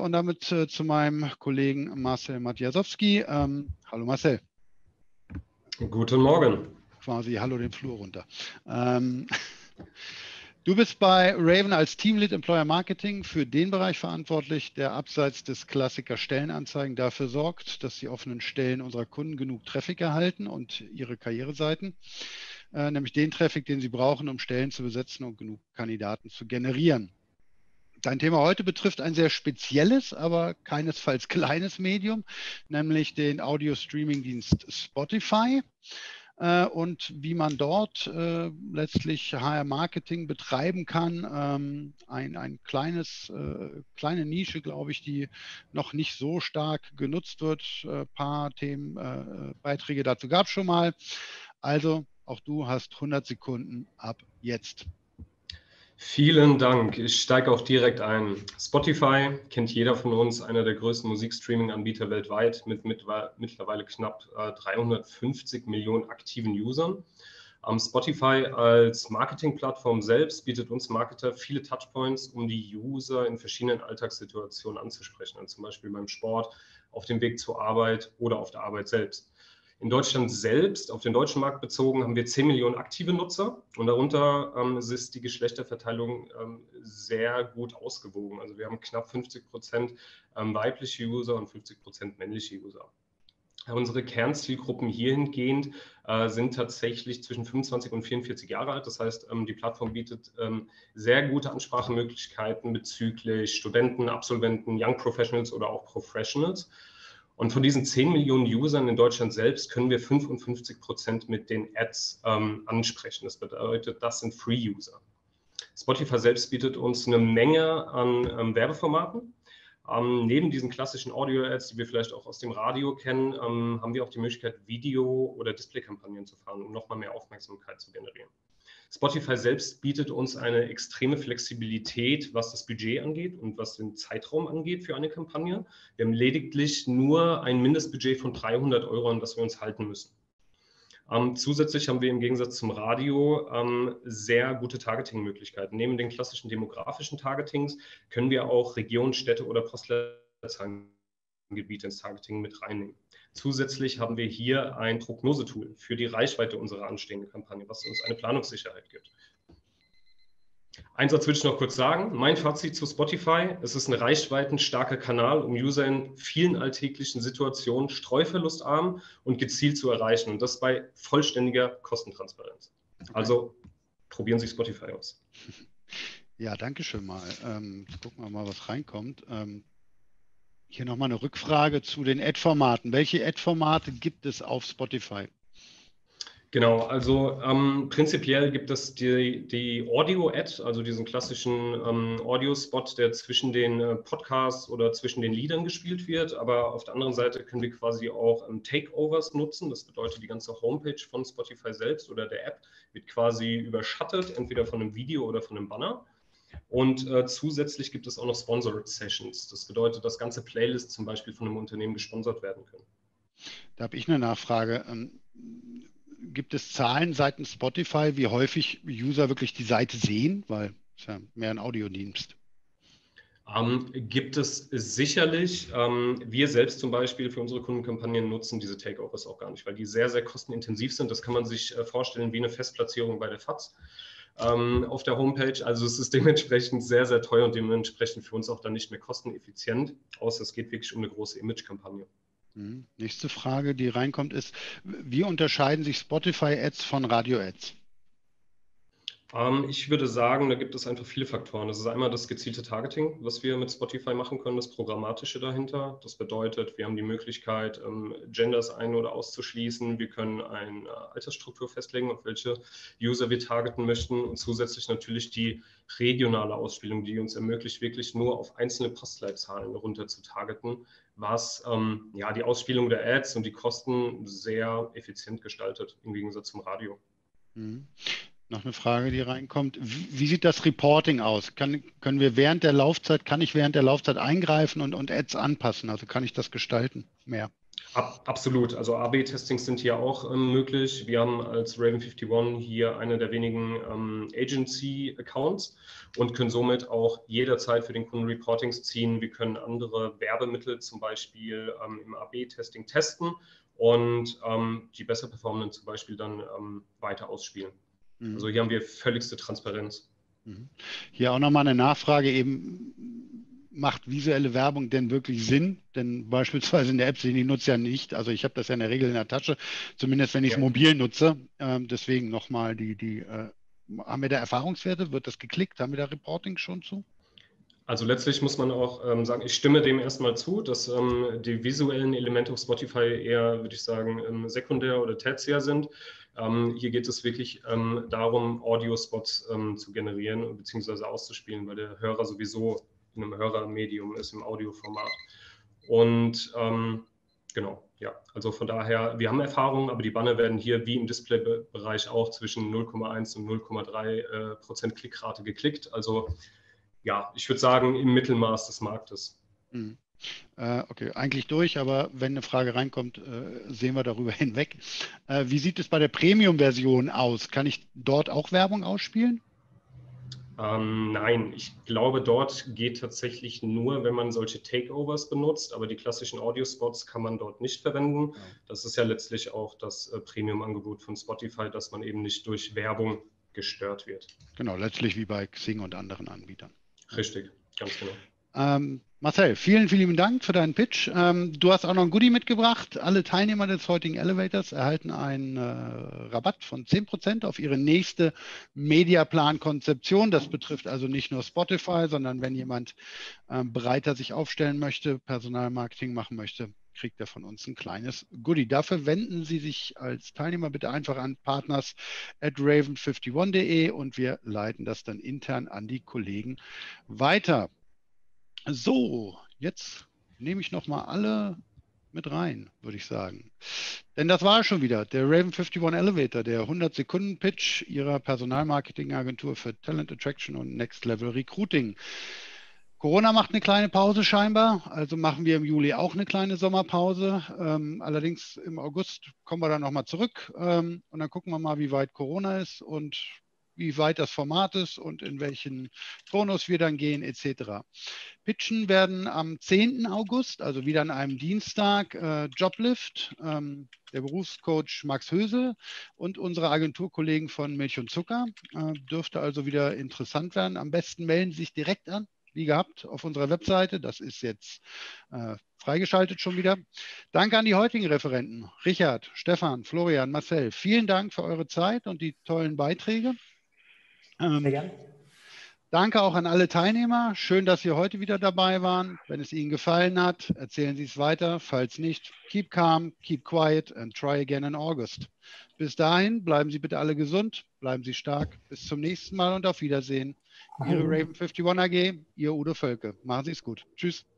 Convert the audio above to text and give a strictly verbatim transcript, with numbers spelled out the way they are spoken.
und damit äh, zu meinem Kollegen Marcel Matjasowski. Ähm, hallo Marcel. Guten Morgen. Quasi hallo den Flur runter. Ähm, du bist bei Raven als Teamlead Employer Marketing für den Bereich verantwortlich, der abseits des Klassiker Stellenanzeigen dafür sorgt, dass die offenen Stellen unserer Kunden genug Traffic erhalten und ihre Karriereseiten, äh, nämlich den Traffic, den sie brauchen, um Stellen zu besetzen und genug Kandidaten zu generieren. Dein Thema heute betrifft ein sehr spezielles, aber keinesfalls kleines Medium, nämlich den Audio-Streaming-Dienst Spotify äh, und wie man dort äh, letztlich H R-Marketing betreiben kann. Ähm, ein, ein kleines, äh, kleine Nische, glaube ich, die noch nicht so stark genutzt wird. Ein äh, paar Themen, äh, Beiträge dazu gab es schon mal. Also auch du hast hundert Sekunden ab jetzt. Vielen Dank. Ich steige auch direkt ein. Spotify kennt jeder von uns, einer der größten Musikstreaming-Anbieter weltweit mit, mit mittlerweile knapp äh, dreihundertfünfzig Millionen aktiven Usern. Ähm, Spotify als Marketingplattform selbst bietet uns Marketer viele Touchpoints, um die User in verschiedenen Alltagssituationen anzusprechen, also zum Beispiel beim Sport, auf dem Weg zur Arbeit oder auf der Arbeit selbst. In Deutschland selbst, auf den deutschen Markt bezogen, haben wir zehn Millionen aktive Nutzer und darunter ähm, ist die Geschlechterverteilung ähm, sehr gut ausgewogen. Also wir haben knapp fünfzig Prozent ähm, weibliche User und fünfzig Prozent männliche User. Unsere Kernzielgruppen hierhingehend äh, sind tatsächlich zwischen fünfundzwanzig und vierundvierzig Jahre alt. Das heißt, ähm, die Plattform bietet ähm, sehr gute Ansprachemöglichkeiten bezüglich Studenten, Absolventen, Young Professionals oder auch Professionals. Und von diesen zehn Millionen Usern in Deutschland selbst können wir fünfundfünfzig Prozent mit den Ads ähm, ansprechen. Das bedeutet, das sind Free-User. Spotify selbst bietet uns eine Menge an ähm, Werbeformaten. Ähm, neben diesen klassischen Audio-Ads, die wir vielleicht auch aus dem Radio kennen, ähm, haben wir auch die Möglichkeit, Video- oder Display-Kampagnen zu fahren, um nochmal mehr Aufmerksamkeit zu generieren. Spotify selbst bietet uns eine extreme Flexibilität, was das Budget angeht und was den Zeitraum angeht für eine Kampagne. Wir haben lediglich nur ein Mindestbudget von dreihundert Euro, an das wir uns halten müssen. Ähm, zusätzlich haben wir im Gegensatz zum Radio ähm, sehr gute Targeting-Möglichkeiten. Neben den klassischen demografischen Targetings können wir auch Regionen, Städte oder Postleitzahlengebiete ins Targeting mit reinnehmen. Zusätzlich haben wir hier ein Prognosetool für die Reichweite unserer anstehenden Kampagne, was uns eine Planungssicherheit gibt. Einen Satz will ich noch kurz sagen. Mein Fazit zu Spotify: Es ist ein reichweitenstarker Kanal, um User in vielen alltäglichen Situationen streuverlustarm und gezielt zu erreichen. Und das bei vollständiger Kostentransparenz. Okay. Also probieren Sie Spotify aus. Ja, danke schön mal. Ähm, jetzt gucken wir mal, was reinkommt. Ähm, hier nochmal eine Rückfrage zu den Ad-Formaten. Welche Ad-Formate gibt es auf Spotify? Genau, also ähm, prinzipiell gibt es die, die Audio-Ad, also diesen klassischen ähm, Audio-Spot, der zwischen den äh, Podcasts oder zwischen den Liedern gespielt wird. Aber auf der anderen Seite können wir quasi auch ähm, Takeovers nutzen. Das bedeutet, die ganze Homepage von Spotify selbst oder der App wird quasi überschattet, entweder von einem Video oder von einem Banner. Und äh, zusätzlich gibt es auch noch Sponsored Sessions. Das bedeutet, dass ganze Playlists zum Beispiel von einem Unternehmen gesponsert werden können. Da habe ich eine Nachfrage. Ähm, gibt es Zahlen seitens Spotify, wie häufig User wirklich die Seite sehen? Weil es ja mehr ein Audiodienst. Ähm, gibt es sicherlich. Ähm, wir selbst zum Beispiel für unsere Kundenkampagnen nutzen diese Takeovers auch gar nicht, weil die sehr, sehr kostenintensiv sind. Das kann man sich äh, vorstellen wie eine Festplatzierung bei der F A Z ähm, auf der Homepage. Also es ist dementsprechend sehr, sehr teuer und dementsprechend für uns auch dann nicht mehr kosteneffizient, außer es geht wirklich um eine große Image-Kampagne. Mhm. Nächste Frage, die reinkommt, ist: Wie unterscheiden sich Spotify-Ads von Radio-Ads? Ich würde sagen, da gibt es einfach viele Faktoren. Das ist einmal das gezielte Targeting, was wir mit Spotify machen können, das Programmatische dahinter. Das bedeutet, wir haben die Möglichkeit, Genders ein- oder auszuschließen. Wir können eine Altersstruktur festlegen, auf welche User wir targeten möchten. Und zusätzlich natürlich die regionale Ausspielung, die uns ermöglicht, wirklich nur auf einzelne Postleitzahlen runter zu targeten, was ähm, ja, die Ausspielung der Ads und die Kosten sehr effizient gestaltet, im Gegensatz zum Radio. Mhm. Noch eine Frage, die reinkommt. Wie, wie sieht das Reporting aus? Kann, können wir während der Laufzeit, kann ich während der Laufzeit eingreifen und, und Ads anpassen? Also kann ich das gestalten mehr? Ab, absolut. Also A B Testings sind hier auch ähm, möglich. Wir haben als Raven einundfünfzig hier eine der wenigen ähm, Agency-Accounts und können somit auch jederzeit für den Kunden Reportings ziehen. Wir können andere Werbemittel zum Beispiel ähm, im A B Testing testen und ähm, die besser performenden zum Beispiel dann ähm, weiter ausspielen. Mhm. Also hier haben wir völligste Transparenz. Mhm. Hier auch nochmal eine Nachfrage eben. Macht visuelle Werbung denn wirklich Sinn? Denn beispielsweise in der App, die nutze ja nicht. Also ich habe das ja in der Regel in der Tasche, zumindest wenn ich es ja. mobil nutze. Ähm, deswegen nochmal die, die äh, haben wir da Erfahrungswerte? Wird das geklickt? Haben wir da Reporting schon zu? Also letztlich muss man auch ähm, sagen, ich stimme dem erstmal zu, dass ähm, die visuellen Elemente auf Spotify eher, würde ich sagen, ähm, sekundär oder tertiär sind. Ähm, hier geht es wirklich ähm, darum, Audio-Spots ähm, zu generieren bzw. auszuspielen, weil der Hörer sowieso in einem Hörermedium ist, im Audioformat. Und ähm, genau, ja, also von daher, wir haben Erfahrung, aber die Banner werden hier wie im Display-Bereich auch zwischen null Komma eins und null Komma drei äh, Prozent Klickrate geklickt. Also ja, ich würde sagen, im Mittelmaß des Marktes. Mhm. Äh, okay, eigentlich durch, aber wenn eine Frage reinkommt, äh, sehen wir darüber hinweg. Äh, wie sieht es bei der Premium-Version aus? Kann ich dort auch Werbung ausspielen? Ähm, nein, ich glaube, dort geht tatsächlich nur, wenn man solche Takeovers benutzt, aber die klassischen Audio-Spots kann man dort nicht verwenden. Ja. Das ist ja letztlich auch das äh, Premium-Angebot von Spotify, dass man eben nicht durch Werbung gestört wird. Genau, letztlich wie bei Xing und anderen Anbietern. Richtig, ganz genau. Ähm, Marcel, vielen, vielen Dank für deinen Pitch. Ähm, du hast auch noch ein Goodie mitgebracht. Alle Teilnehmer des heutigen Elevators erhalten einen äh, Rabatt von zehn Prozent auf ihre nächste Mediaplan-Konzeption. Das betrifft also nicht nur Spotify, sondern wenn jemand äh, breiter sich aufstellen möchte, Personalmarketing machen möchte, kriegt er von uns ein kleines Goodie. Dafür wenden Sie sich als Teilnehmer bitte einfach an partners at raven einundfünfzig punkt de und wir leiten das dann intern an die Kollegen weiter. So, jetzt nehme ich noch mal alle mit rein, würde ich sagen. Denn das war schon wieder der Raven einundfünfzig Elevator, der hundert-Sekunden-Pitch Ihrer Personalmarketing-Agentur für Talent Attraction und Next Level Recruiting. Corona macht eine kleine Pause scheinbar, also machen wir im Juli auch eine kleine Sommerpause. Ähm, allerdings im August kommen wir dann nochmal zurück ähm, und dann gucken wir mal, wie weit Corona ist und wie weit das Format ist und in welchen Turnus wir dann gehen, et cetera. Pitchen werden am zehnten August, also wieder an einem Dienstag, äh, Joblift, ähm, der Berufscoach Max Hösel und unsere Agenturkollegen von Milch und Zucker. Äh, dürfte also wieder interessant werden. Am besten melden Sie sich direkt an, wie gehabt, auf unserer Webseite. Das ist jetzt äh, freigeschaltet schon wieder. Danke an die heutigen Referenten. Richard, Stefan, Florian, Marcel. Vielen Dank für eure Zeit und die tollen Beiträge. Ähm, Sehr gerne. Danke auch an alle Teilnehmer. Schön, dass Sie heute wieder dabei waren. Wenn es Ihnen gefallen hat, erzählen Sie es weiter. Falls nicht, keep calm, keep quiet and try again in August. Bis dahin, bleiben Sie bitte alle gesund, bleiben Sie stark. Bis zum nächsten Mal und auf Wiedersehen. Ihre Raven einundfünfzig A G, Ihr Udo Völke. Machen Sie es gut. Tschüss.